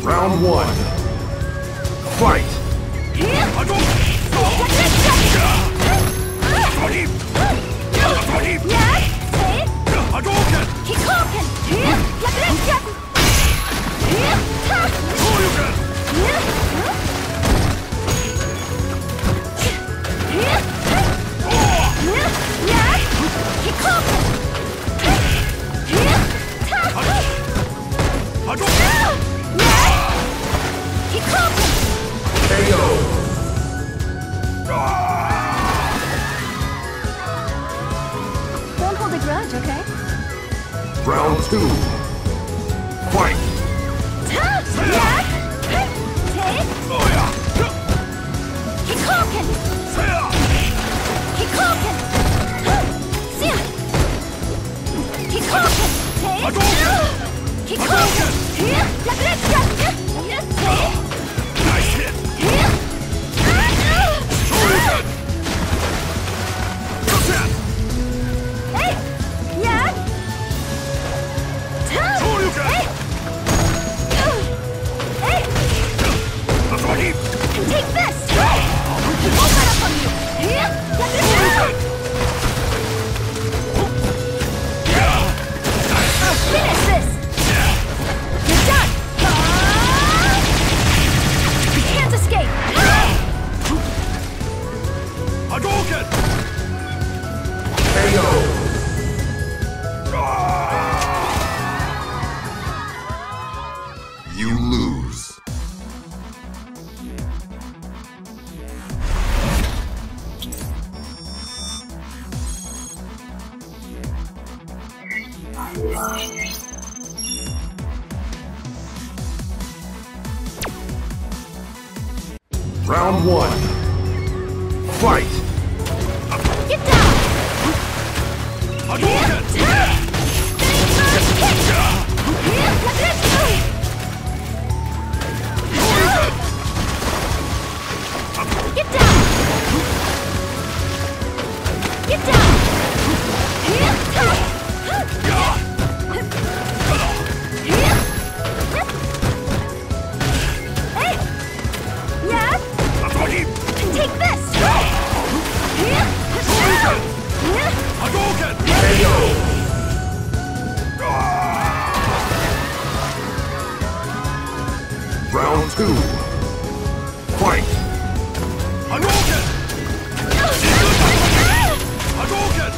Round one. Fight! Don't hold a grudge, okay? Round two. Fight! Nice hit! Take this! He won't let up on you! Finish this! You're done! You can't escape! Hadouken! KO! You lose. Round one. Fight! Get down! Hadouken! Get down! Get down! Hey! Yeah? Take this! Hadouken! KO! Round two. Fight! Hadouken! Hadouken!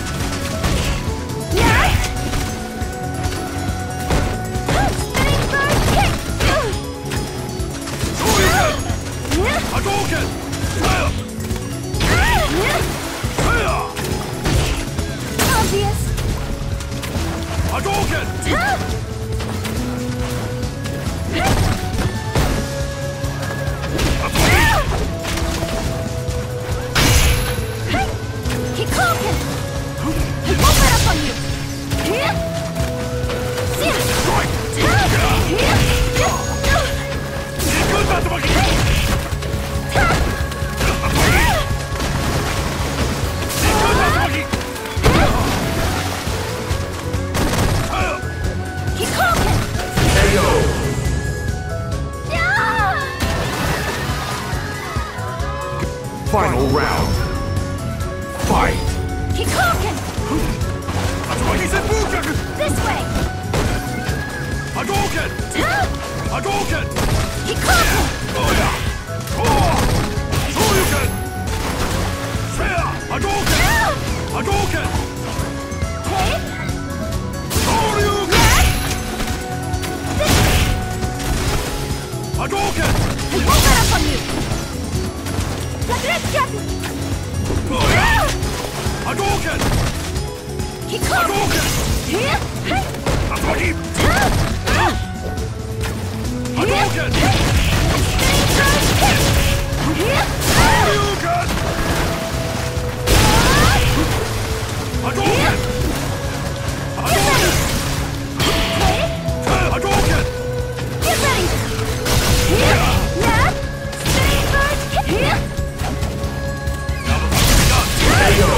Yeah? Spinning bird kick! Hadouken! Obvious! Hadouken! Keep talking! He won't let up on you! Keep talking! KO! Final round. Fight! Keep talking! This way! Hadouken! Hadouken! Keep talking! Shoryuken! Hadouken! Hadouken! Hey! Shoryuken! Hadouken! He won't let up on you! Hadouken! Keep talking! Hadouken! Hadouken! Shoryuken! Hadouken! Hadouken! Hadouken! Get ready! Yeah! Spinning bird kick! KO!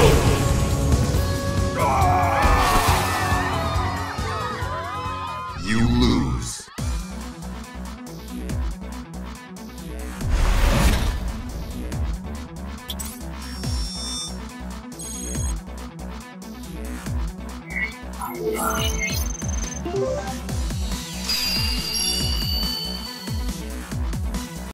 You lose.